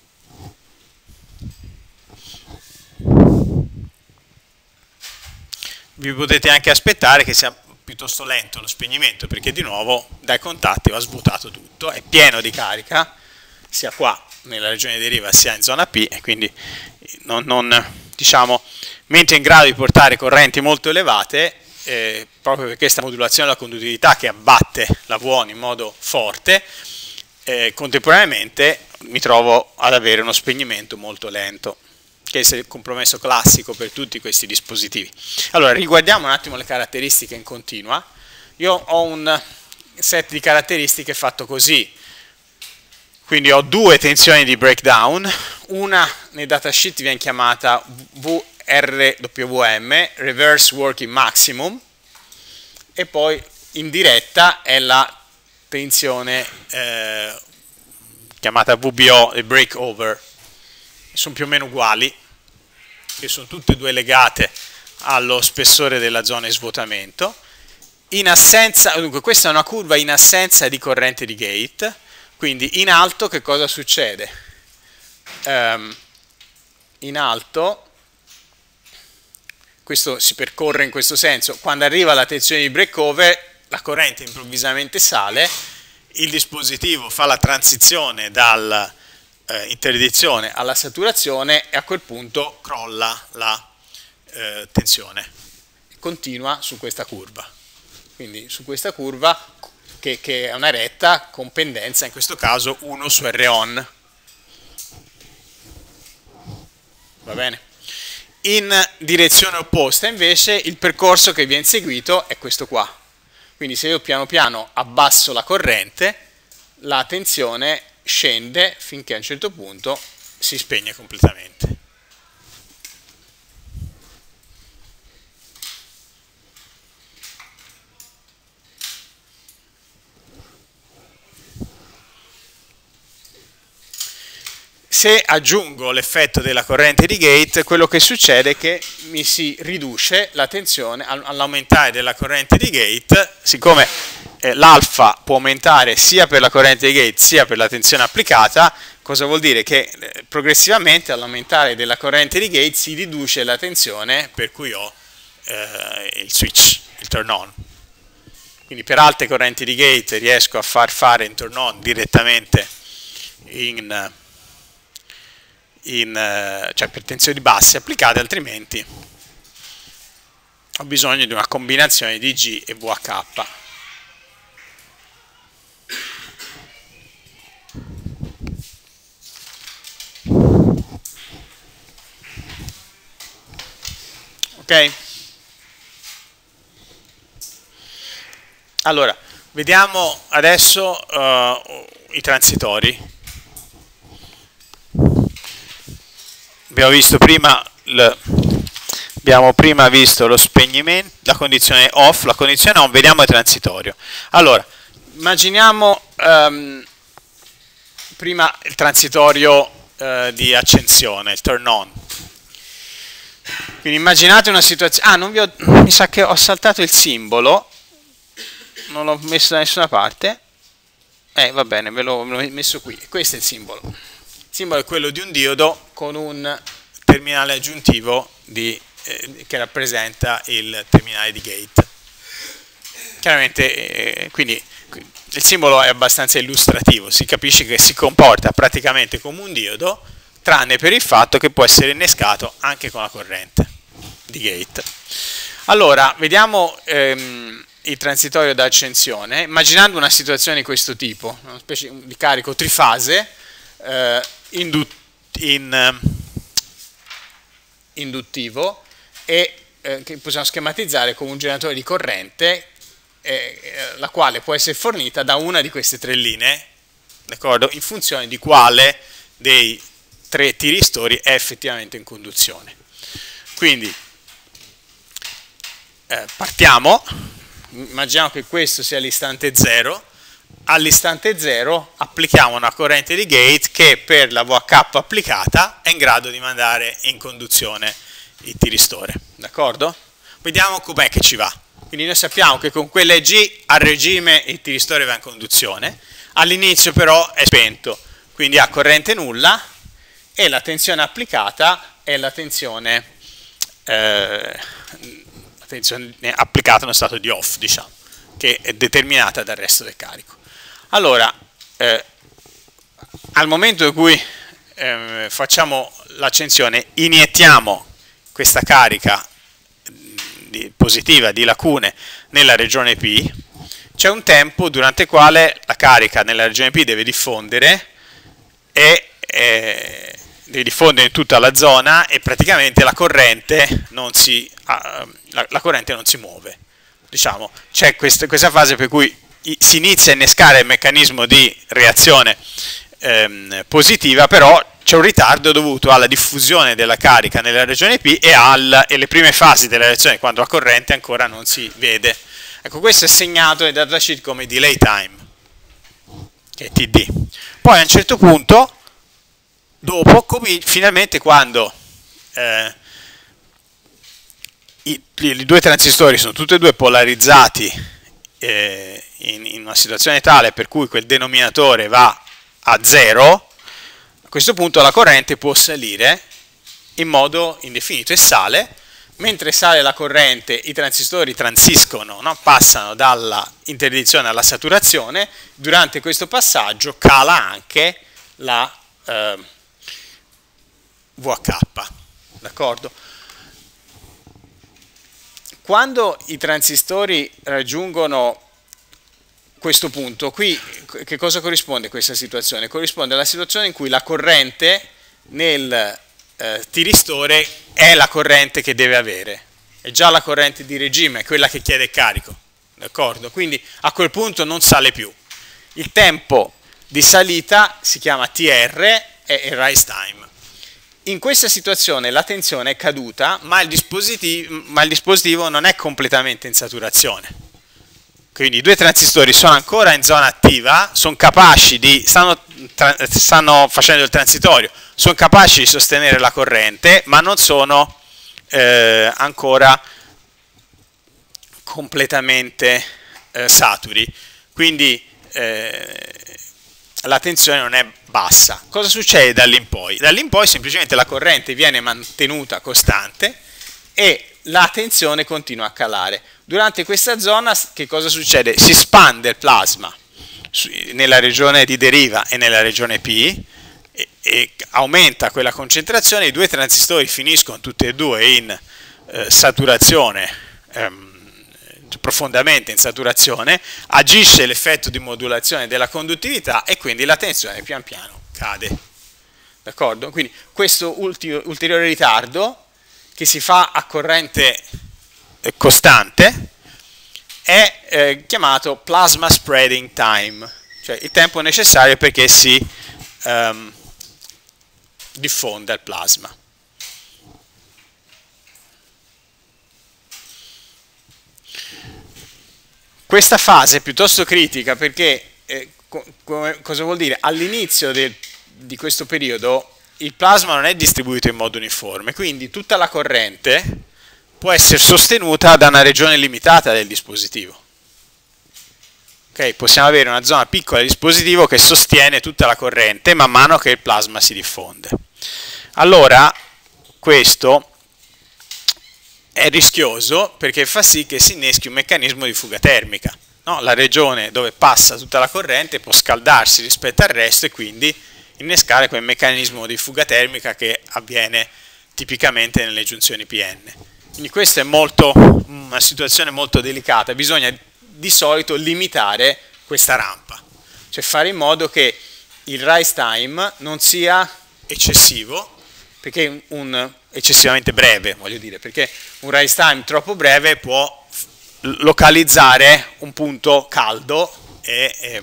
Vi potete anche aspettare che sia piuttosto lento lo spegnimento, perché di nuovo dai contatti va svuotato tutto, è pieno di carica, sia qua nella regione di riva sia in zona P, e quindi diciamo, mentre è in grado di portare correnti molto elevate, proprio per questa modulazione della conduttività che abbatte la V1 in modo forte, contemporaneamente mi trovo ad avere uno spegnimento molto lento, che è il compromesso classico per tutti questi dispositivi. Allora, riguardiamo un attimo le caratteristiche in continua. Io ho un set di caratteristiche fatto così, quindi ho due tensioni di breakdown, una nei datasheet viene chiamata VRWM, Reverse Working Maximum, e poi in diretta è la tensione chiamata VBO, il breakover. Sono più o meno uguali, che sono tutte e due legate allo spessore della zona di svuotamento. In assenza, dunque questa è una curva in assenza di corrente di gate, quindi in alto che cosa succede? In alto, questo si percorre in questo senso, quando arriva la tensione di breakover la corrente improvvisamente sale, il dispositivo fa la transizione dalla interdizione alla saturazione e a quel punto crolla la tensione, continua su questa curva, quindi su questa curva che è una retta con pendenza in questo caso 1 su R-on, va bene? In direzione opposta invece il percorso che viene seguito è questo qua, quindi se io piano piano abbasso la corrente la tensione scende finché a un certo punto si spegne completamente. Se aggiungo l'effetto della corrente di gate, quello che succede è che mi si riduce la tensione all'aumentare della corrente di gate, siccome l'alfa può aumentare sia per la corrente di gate sia per la tensione applicata. Cosa vuol dire? Che progressivamente all'aumentare della corrente di gate si riduce la tensione per cui ho il switch, il turn on. Quindi per alte correnti di gate riesco a far fare un turn on direttamente cioè per tensioni basse applicate, altrimenti ho bisogno di una combinazione di G e VH. Ok? Allora, vediamo adesso i transitori. Abbiamo prima visto lo spegnimento, la condizione off, la condizione on, vediamo il transitorio. Allora, immaginiamo prima il transitorio di accensione, il turn on. Quindi immaginate una situazione... mi sa che ho saltato il simbolo, non l'ho messo da nessuna parte. Va bene, ve l'ho messo qui. Questo è il simbolo. Il simbolo è quello di un diodo con un terminale aggiuntivo che rappresenta il terminale di gate. Chiaramente, quindi il simbolo è abbastanza illustrativo, si capisce che si comporta praticamente come un diodo, tranne per il fatto che può essere innescato anche con la corrente di gate. Allora, vediamo il transitorio da accensione, immaginando una situazione di questo tipo, una specie di carico trifase induttivo e che possiamo schematizzare come un generatore di corrente la quale può essere fornita da una di queste tre linee, d'accordo? In funzione di quale dei tre tiristori è effettivamente in conduzione. Quindi partiamo, immaginiamo che questo sia l'istante 0, all'istante 0 applichiamo una corrente di gate che per la VH applicata è in grado di mandare in conduzione il tiristore, d'accordo? Vediamo com'è che ci va. Quindi noi sappiamo che con quelle G a regime il tiristore va in conduzione, all'inizio però è spento, quindi ha corrente nulla e la tensione applicata è la tensione applicata in uno stato di off, diciamo, che è determinata dal resto del carico. Allora, al momento in cui facciamo l'accensione, iniettiamo questa carica positiva di lacune nella regione P, c'è un tempo durante il quale la carica nella regione P deve diffondere e deve diffondere in tutta la zona e praticamente la corrente non si muove. Diciamo, c'è questa fase per cui si inizia a innescare il meccanismo di reazione positiva, però c'è un ritardo dovuto alla diffusione della carica nella regione P e alle prime fasi della reazione, quando la corrente ancora non si vede. Ecco, questo è segnato nel datasheet come delay time, che è TD. Poi a un certo punto, dopo, finalmente quando i due transistori sono tutti e due polarizzati in una situazione tale per cui quel denominatore va a 0, a questo punto la corrente può salire in modo indefinito e sale. Mentre sale la corrente i transistori transiscono, no? Passano dalla interdizione alla saturazione. Durante questo passaggio cala anche la VH, d'accordo? Quando i transistori raggiungono questo punto, qui che cosa corrisponde a questa situazione? Corrisponde alla situazione in cui la corrente nel tiristore è la corrente che deve avere, è già la corrente di regime, è quella che chiede carico, d'accordo? Quindi a quel punto non sale più. Il tempo di salita si chiama TR, è il rise time. In questa situazione la tensione è caduta, ma il dispositivo non è completamente in saturazione. Quindi i due transistori sono ancora in zona attiva, stanno facendo il transitorio, sono capaci di sostenere la corrente, ma non sono ancora completamente saturi. Quindi la tensione non è bassa. Cosa succede da lì in poi? Da lì in poi semplicemente la corrente viene mantenuta costante e la tensione continua a calare. Durante questa zona che cosa succede? Si espande il plasma nella regione di deriva e nella regione P e aumenta quella concentrazione, i due transistori finiscono tutti e due in saturazione, profondamente in saturazione, agisce l'effetto di modulazione della conduttività e quindi la tensione pian piano cade. D'accordo? Quindi questo ulteriore ritardo che si fa a corrente costante è chiamato plasma spreading time, cioè il tempo necessario perché si diffonda il plasma. Questa fase è piuttosto critica perché cosa vuol dire? All'inizio di questo periodo il plasma non è distribuito in modo uniforme, quindi tutta la corrente può essere sostenuta da una regione limitata del dispositivo. Okay? Possiamo avere una zona piccola del dispositivo che sostiene tutta la corrente man mano che il plasma si diffonde. Allora, questo è rischioso perché fa sì che si inneschi un meccanismo di fuga termica. no? La regione dove passa tutta la corrente può scaldarsi rispetto al resto e quindi innescare quel meccanismo di fuga termica che avviene tipicamente nelle giunzioni PN. Quindi questa è una situazione molto delicata, bisogna di solito limitare questa rampa, cioè fare in modo che il rise time non sia eccessivo, perché eccessivamente breve, voglio dire, perché un rise time troppo breve può localizzare un punto caldo e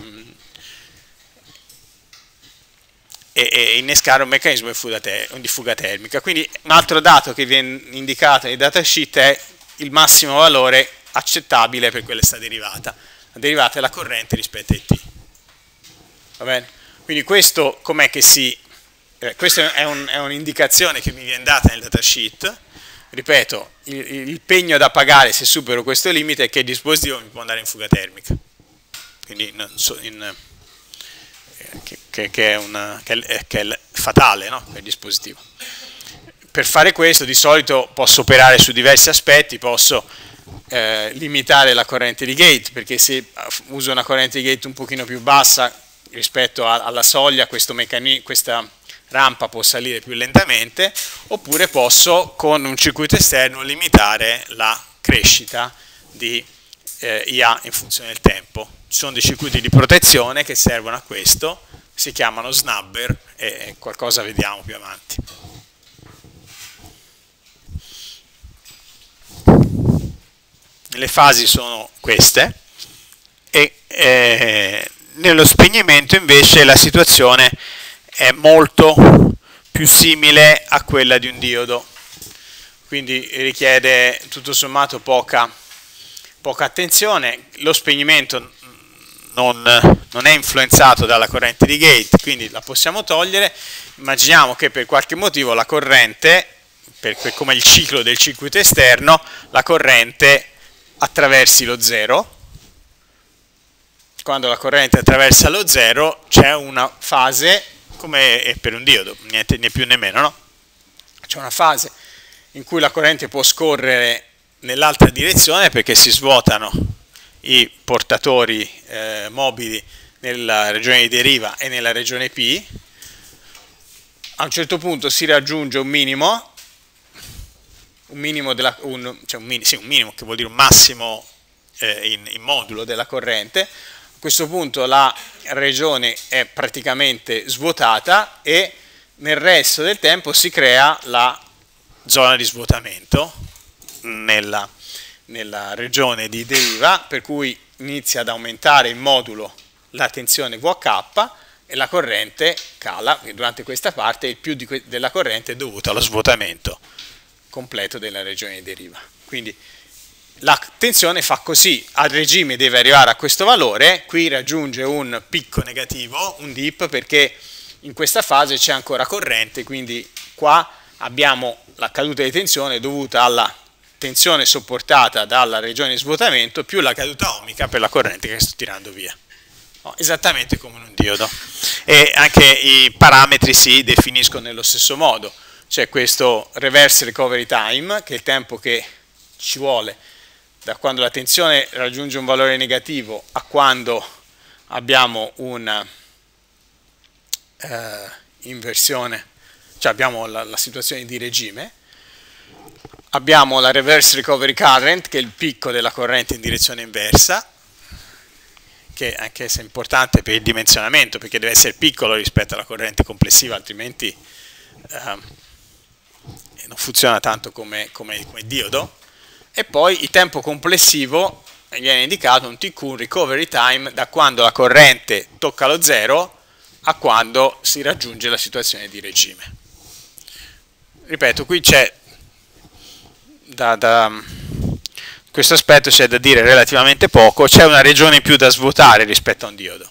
innescare un meccanismo di fuga termica. Quindi un altro dato che viene indicato nei datasheet è il massimo valore accettabile per questa derivata. La derivata è la corrente rispetto a T. Va bene? Quindi questo com'è che questa è un'indicazione che mi viene data nel datasheet. Ripeto, il pegno da pagare se supero questo limite è che il dispositivo mi può andare in fuga termica. Quindi che è fatale, no? Per il dispositivo. Per fare questo di solito posso operare su diversi aspetti, posso limitare la corrente di gate, perché se uso una corrente di gate un pochino più bassa rispetto alla soglia, questa rampa può salire più lentamente, oppure posso con un circuito esterno limitare la crescita di IA in funzione del tempo. Ci sono dei circuiti di protezione che servono a questo, si chiamano snubber e qualcosa vediamo più avanti. Le fasi sono queste e nello spegnimento invece la situazione è molto più simile a quella di un diodo, quindi richiede tutto sommato poca attenzione. Lo spegnimento non è influenzato dalla corrente di gate, quindi la possiamo togliere. Immaginiamo che per qualche motivo la corrente, come il ciclo del circuito esterno, la corrente attraversi lo zero. Quando la corrente attraversa lo zero c'è una fase, come è per un diodo, niente né più né meno, no? C'è una fase in cui la corrente può scorrere nell'altra direzione perché si svuotano i portatori mobili nella regione di deriva e nella regione P. A un certo punto si raggiunge un minimo che vuol dire un massimo in modulo della corrente. A questo punto la regione è praticamente svuotata e nel resto del tempo si crea la zona di svuotamento nella regione di deriva, per cui inizia ad aumentare in modulo la tensione VH e la corrente cala. Durante questa parte il più della corrente è dovuto allo svuotamento completo della regione di deriva. Quindi la tensione fa così, al regime deve arrivare a questo valore, qui raggiunge un picco negativo, un dip, perché in questa fase c'è ancora corrente, quindi qua abbiamo la caduta di tensione dovuta alla tensione sopportata dalla regione di svuotamento più la caduta ohmica per la corrente che sto tirando via. No, esattamente come in un diodo. E anche i parametri si definiscono nello stesso modo. C'è questo reverse recovery time, che è il tempo che ci vuole da quando la tensione raggiunge un valore negativo a quando abbiamo una inversione, cioè abbiamo la situazione di regime. Abbiamo la reverse recovery current, che è il picco della corrente in direzione inversa, che anche se è importante per il dimensionamento, perché deve essere piccolo rispetto alla corrente complessiva, altrimenti non funziona tanto come diodo. E poi il tempo complessivo viene indicato un TQ, un recovery time, da quando la corrente tocca lo zero a quando si raggiunge la situazione di regime. Ripeto, qui c'è questo aspetto c'è da dire relativamente poco, c'è una regione in più da svuotare rispetto a un diodo,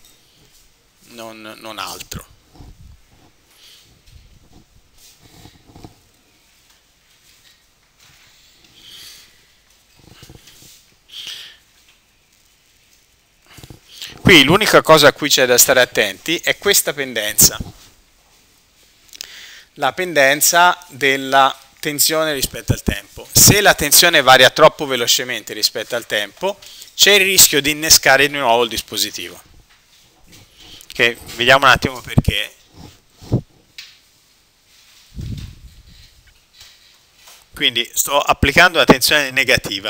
non altro. Qui l'unica cosa a cui c'è da stare attenti è questa pendenza, la pendenza della tensione rispetto al tempo. Se la tensione varia troppo velocemente rispetto al tempo, c'è il rischio di innescare di nuovo il dispositivo. Okay, vediamo un attimo perché. Quindi sto applicando una tensione negativa.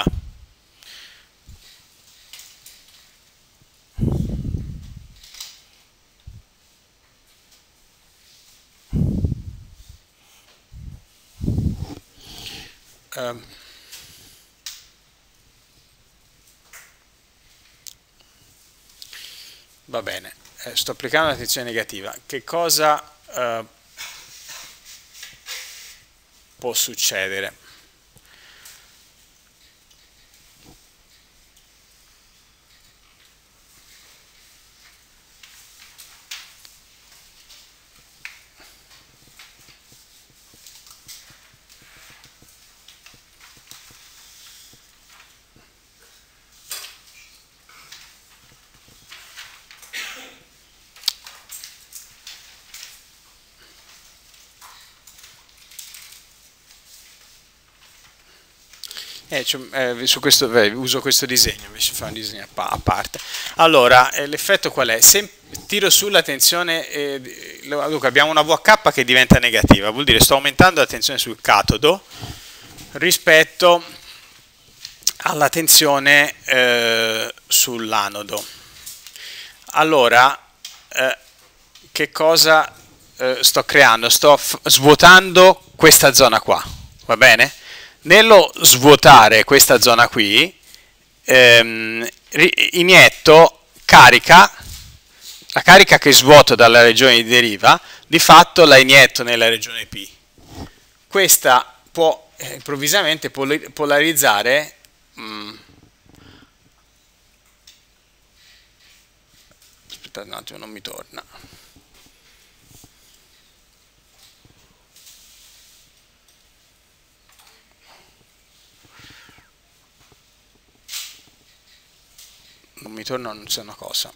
Va bene, sto applicando una tensione negativa. Che cosa può succedere? Su questo, uso questo disegno invece di fare un disegno a parte. Allora, l'effetto qual è? Se tiro sulla tensione, dunque abbiamo una VH che diventa negativa, vuol dire sto aumentando la tensione sul catodo rispetto alla tensione sull'anodo. Allora, che cosa sto creando? Sto svuotando questa zona qua, va bene? Nello svuotare questa zona qui, inietto carica, la carica che svuoto dalla regione di deriva, di fatto la inietto nella regione P. Questa può improvvisamente polarizzare aspettate un attimo, non mi torna. Non mi torna, non c'è una cosa.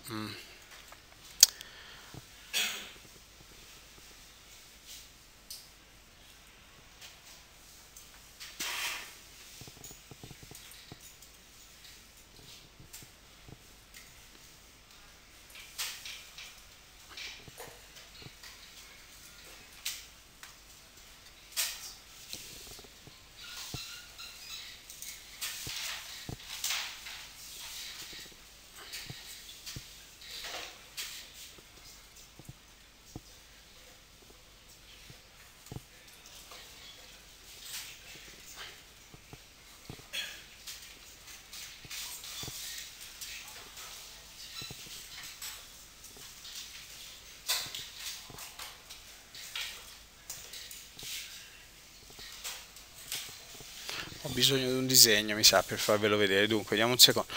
Ho bisogno di un disegno, mi sa, per farvelo vedere. Dunque, vediamo un secondo.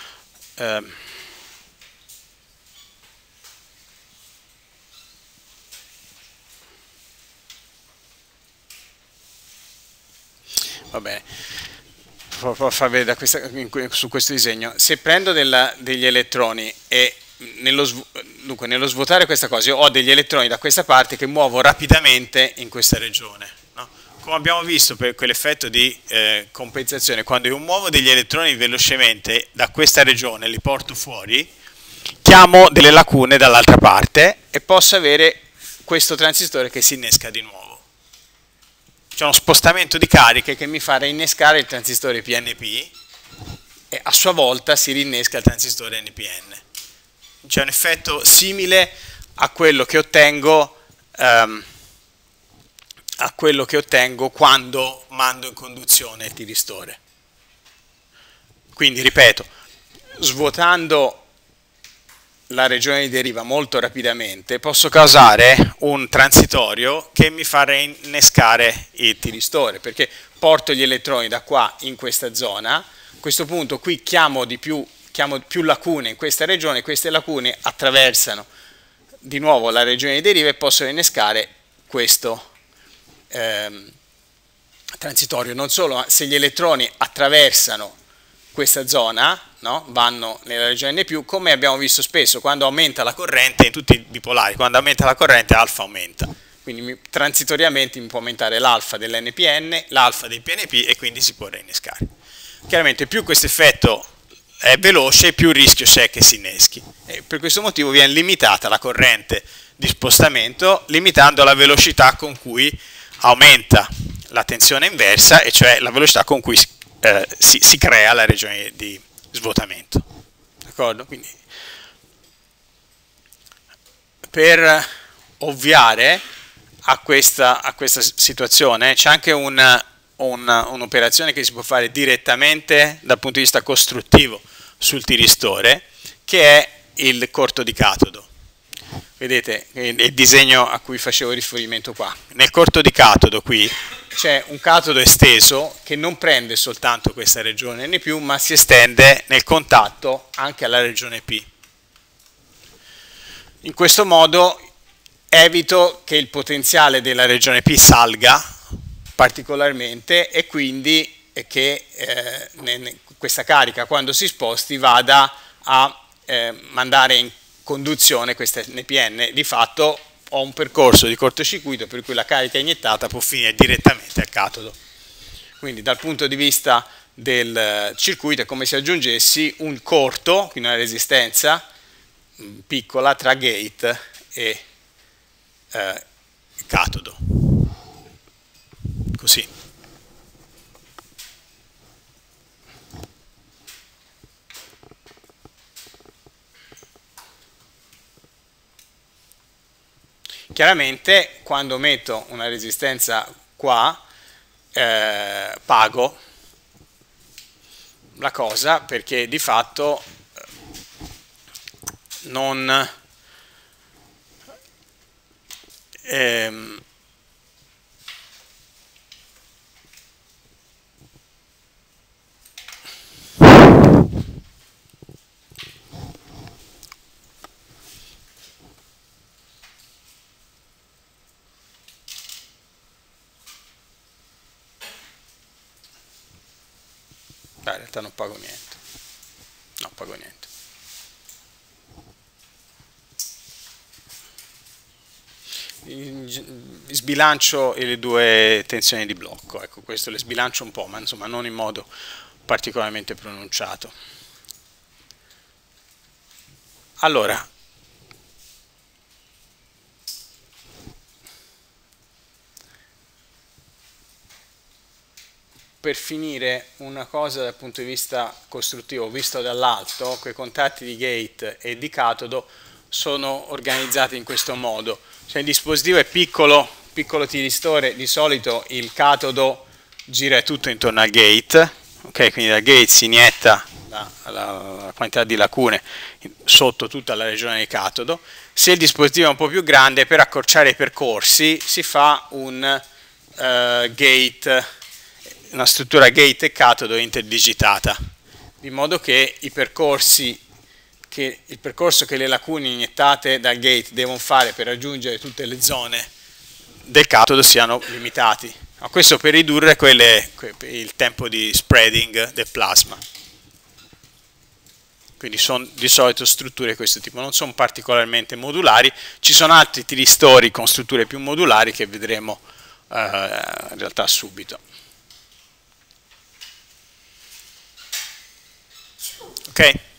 Va bene, provo a far vedere su questo disegno. Se prendo degli elettroni e nello svuotare questa cosa, io ho degli elettroni da questa parte che muovo rapidamente in questa regione, no? Come abbiamo visto per quell'effetto di compensazione, quando io muovo degli elettroni velocemente da questa regione, li porto fuori, chiamo delle lacune dall'altra parte e posso avere questo transistore che si innesca di nuovo. C'è uno spostamento di cariche che mi fa reinnescare il transistore PNP e a sua volta si rinnesca il transistore NPN. C'è un effetto simile a quello che ottengo quando mando in conduzione il tiristore. Quindi, ripeto, svuotando la regione di deriva molto rapidamente posso causare un transitorio che mi fa reinnescare il tiristore, perché porto gli elettroni da qua in questa zona. A questo punto qui chiamo più lacune in questa regione, queste lacune attraversano di nuovo la regione di deriva e posso innescare questo transitorio. Non solo, ma se gli elettroni attraversano questa zona, no? Vanno nella regione N+, come abbiamo visto spesso, quando aumenta la corrente, in tutti i bipolari, quando aumenta la corrente alfa aumenta. Quindi quindi transitoriamente mi può aumentare l'alfa dell'NPN, l'alfa del PNP e quindi si può reinnescare. Chiaramente più questo effetto è veloce, più il rischio c'è che si inneschi. E per questo motivo viene limitata la corrente di spostamento, limitando la velocità con cui aumenta la tensione inversa, e cioè la velocità con cui si crea la regione di svuotamento. D'accordo? Quindi, per ovviare a questa situazione c'è anche un'operazione che si può fare direttamente dal punto di vista costruttivo sul tiristore, che è il corto di catodo. Vedete il disegno a cui facevo riferimento qua. Nel corto di catodo qui c'è un catodo esteso che non prende soltanto questa regione N+, ma si estende nel contatto anche alla regione P. In questo modo evito che il potenziale della regione P salga particolarmente e quindi che questa carica, quando si sposti, vada a mandare in conduzione questa NPN. Di fatto ho un percorso di cortocircuito per cui la carica iniettata può finire direttamente al catodo. Quindi dal punto di vista del circuito è come se aggiungessi un corto, quindi una resistenza piccola tra gate e catodo. Così. Chiaramente quando metto una resistenza qua pago la cosa, perché di fatto non in realtà non pago niente, non pago niente. Sbilancio le due tensioni di blocco, ecco, questo le sbilancio un po', ma insomma non in modo particolarmente pronunciato. Allora, per finire una cosa dal punto di vista costruttivo, visto dall'alto, quei contatti di gate e di catodo sono organizzati in questo modo. Se il dispositivo è piccolo tiristore, di solito il catodo gira tutto intorno al gate, okay? Quindi dal gate si inietta la quantità di lacune sotto tutta la regione di catodo. Se il dispositivo è un po' più grande, per accorciare i percorsi si fa un gate, una struttura gate e catodo interdigitata, di modo che il percorso che le lacune iniettate dal gate devono fare per raggiungere tutte le zone del catodo siano limitati. Questo per ridurre il tempo di spreading del plasma. Quindi sono di solito strutture di questo tipo, non sono particolarmente modulari. Ci sono altri tiristori con strutture più modulari che vedremo in realtà subito. Ok?